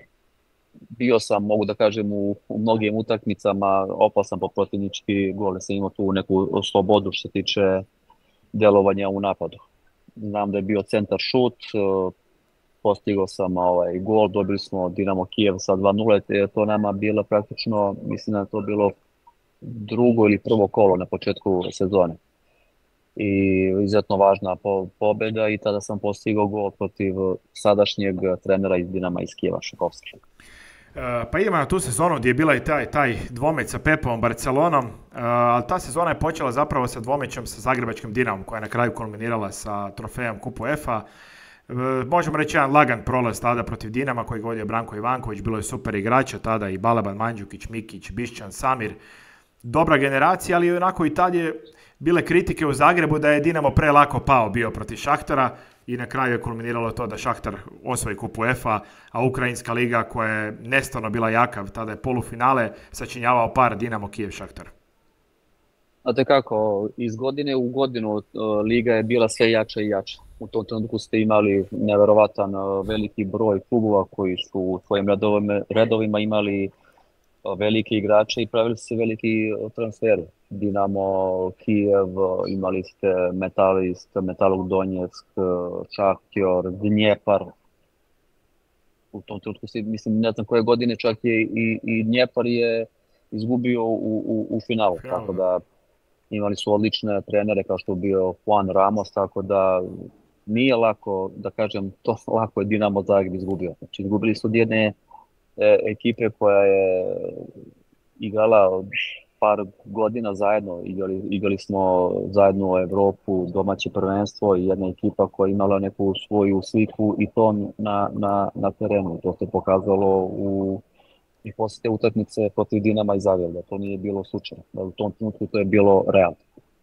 bio sam, mogu da kažem, u mnogim utakmicama opasan po protivnički gol. Sam imao tu neku slobodu što se tiče delovanja u napadu. Znam da je bio centar šut, postigao sam gol, dobili smo Dinamo Kijev sa 2:0, je to nama bilo praktično, mislim da je to bilo drugo ili prvo kolo na početku sezone. I izuzetno važna pobjeda i tada sam postigao gol protiv sadašnjeg trenera iz Dinama iz Kijeva, Šakovski. Pa idemo na tu sezonu gdje je bila i taj dvomeć sa Pepom Barcelonom, ali ta sezona je počela zapravo sa dvomećom sa Zagrebačkim Dinamom koja je na kraju kulminirala sa trofejom Kupu UEFA. Možemo reći jedan lagan prolaz tada protiv Dinama koji vodio Branko Ivanković, bilo je super igrača tada i Balaban, Mandžukić, Mikić, Bišćan, Samir. Dobra generacija, ali onako i tad je bile kritike u Zagrebu da je Dinamo prelako pao bio protiv Šahtara i na kraju je kulminiralo to da Šahtar osvoji Kupu UEFA, a Ukrajinska liga koja je nestvarno bila jaka, tada je polufinale sačinjavao par Dinamo Kijev Šahtar. Znate kako, iz godine u godinu liga je bila sve jača i jača. U tom trenutku ste imali neverovatan veliki broj klubova koji su u svojim redovima imali velike igrače i pravili se veliki transferi. Dinamo Kijev, imali ste Metalist, Metalog Donjeck, Šahtjor, Dnjepar. U tom trenutku mislim, ne znam koje godine čak je i Dnjepar je izgubio u finalu. Tako da imali su odlične trenere kao što je bio Juan Ramos, tako da nije lako, da kažem, to lako je Dinamo Zagreb izgubio. Znači, izgubili su od jedne ekipe koja je igrala par godina zajedno, igrali smo zajedno u Evropu, domaće prvenstvo i jedna ekipa koja je imala neku svoju sliku i to na terenu. To se pokazalo i posle te utakmice protiv Dinama i Zagreba. To nije bilo slučajno. U tom trenutku to je bilo realno.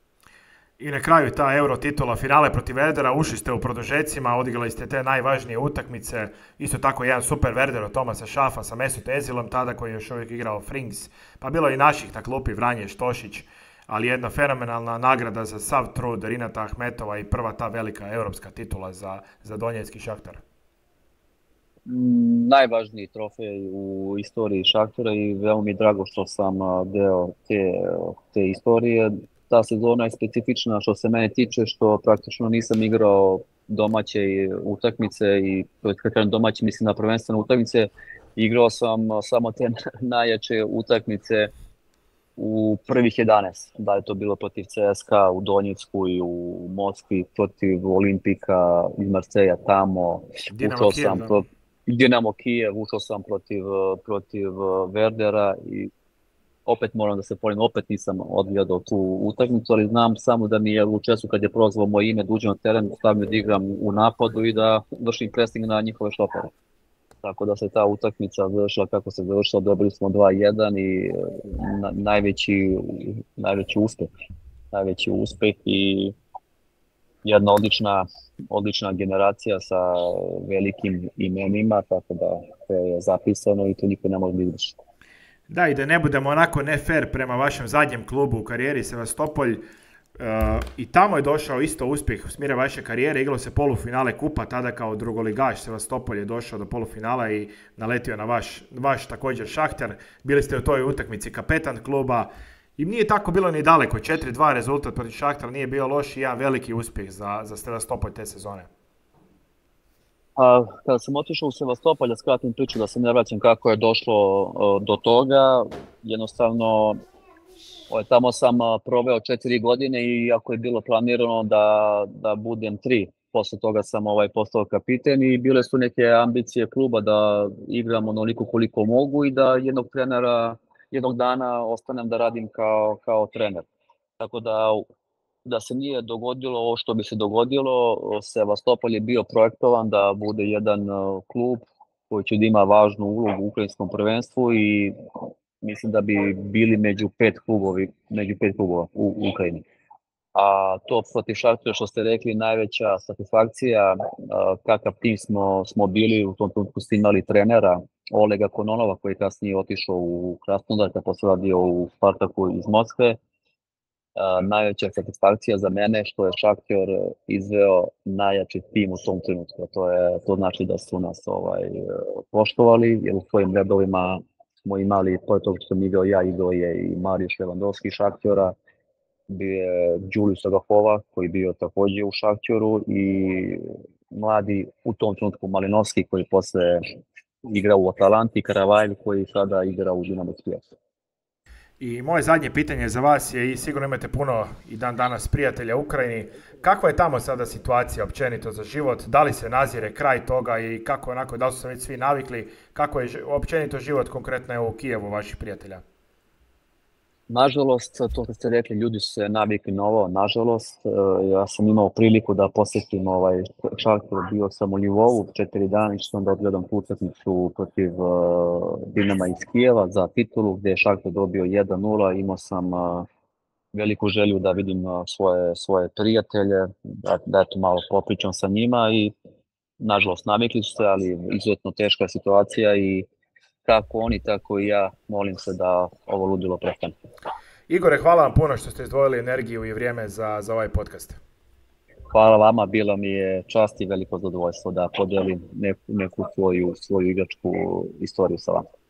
I na kraju ta Euro titula finale protiv Verdera, ušli ste u produžecima, odigrali ste te najvažnije utakmice, isto tako jedan super Verder od Tomasa Šafa sa Mesut Ezilom, tada koji je još uvijek igrao Frings, pa bilo i naših na klupi, Vranje, Štošić, ali jedna fenomenalna nagrada za sav trud Rinata Ahmetova i prva ta velika europska titula za Donjecki Šahtar. Najvažniji trofej u istoriji Šahtara i veoma mi je drago što sam deo te istorije. Ta sezona je specifična što se mene tiče, što praktično nisam igrao domaće utakmice i kad kažem domaće mislim na prvenstvene utakmice, igrao sam samo te najjače utakmice u prvih 11. Da je to bilo protiv CSKA u Donjecku i u Moskvi, protiv Olimpika iz Marseja tamo. Dinamo Kijev, ušao sam protiv Verdera i opet moram da se polim, opet nisam odgledao tu utakmicu, ali znam samo da mi je Lučesu kad je prozvao moje ime da uđem na teren, stavio da igram u napadu i da vršim pressing na njihove štopere. Tako da se ta utakmica završila kako se završila, dobili smo 2:1 i najveći uspeh i jedna odlična generacija sa velikim imenima, tako da to je zapisano i to niko ne može da izvrši. Da, i da ne budemo onako ne fair prema vašem zadnjem klubu u karijeri Sevastopolj, i tamo je došao isto uspjeh u smjeru vaše karijere, igralo se polufinale kupa, tada kao drugoligaš Sevastopolj je došao do polufinala i naletio na vaš također Šahtar, bili ste u toj utakmici kapetan kluba i nije tako bilo ni daleko, 4:2 rezultat protiv Šahtara nije bio loš i jedan veliki uspjeh za Sevastopolj te sezone. Kada sam otišao u Sevastopolj, da skratim priču, da se ne vraćam kako je došlo do toga, jednostavno tamo sam proveo 4 godine i ako je bilo planirano da budem 3, posle toga sam postao kapiten i bile su neke ambicije kluba da igram onoliko koliko mogu i da jednog dana ostanem da radim kao trener. Tako da se nije dogodilo ovo što bi se dogodilo, Sevastopol je bio projektovan da bude jedan klub koji će da ima važnu ulogu u ukrajinskom prvenstvu i mislim da bi bili među pet klubova u Ukrajini. a to protiv Šahtora što ste rekli, najveća satisfakcija, kakav tim smo bili, u tom trenutku ste imali trenera Olega Kononova koji je kasnije otišao u Krasnodar, kad posle radio u Spartaku iz Moskve. Najveća satisfakcija za mene što je Šahter izveo najjači tim u tom trenutku. To znači da su nas poštovali, jer u svojim redovima smo imali, pored toga što sam igrao je i Mariuš Lewandowski Šahtera, bio je Đulius Agafova koji bio također u Šahtjoru i mladi u tom trenutku Malinovski koji posle igra u Atalanti, Karavajl koji sada igra u Dinamo Kijev. I moje zadnje pitanje za vas je, i sigurno imate puno i dan danas prijatelja u Ukrajini, kakva je tamo sada situacija općenito za život, da li se nazire kraj toga i kako onako, da li su se već svi navikli, kako je općenito život konkretno u Kijevu vaših prijatelja? Nažalost, to što ste rekli, ljudi su se navikli na ovo, nažalost. Ja sam imao priliku da posjetim Šahter, bio sam u Ljubovu 4 dana i sam da odgledam tu utakmicu protiv Dinama iz Kijeva za titulu, gdje je Šahter dobio 1-0. Imao sam veliku želju da vidim svoje prijatelje, da eto malo popričam sa njima i nažalost navikli su se, ali izuzetno teška situacija i kako oni, tako i ja, molim se da ovo ludilo prestane. Igore, hvala vam puno što ste izdvojili energiju i vrijeme za ovaj podcast. Hvala vama, bila mi je čast i veliko zadovoljstvo da podelim neku svoju igračku istoriju sa vama.